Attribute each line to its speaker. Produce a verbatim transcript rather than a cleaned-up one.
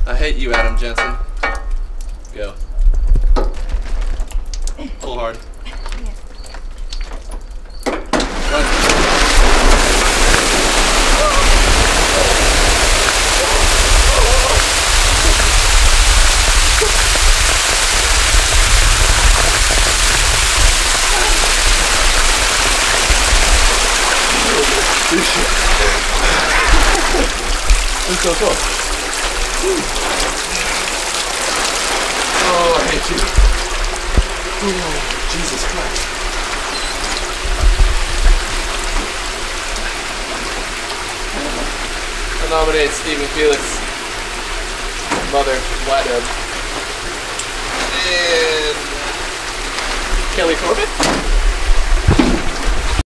Speaker 1: I hate you, Adam Jensen. Go. Pull hard. Let's go, go. Oh, I hate you. Oh, Jesus Christ. I nominate Stephen Felix, Mother Whitehead, and Kelly Corbett.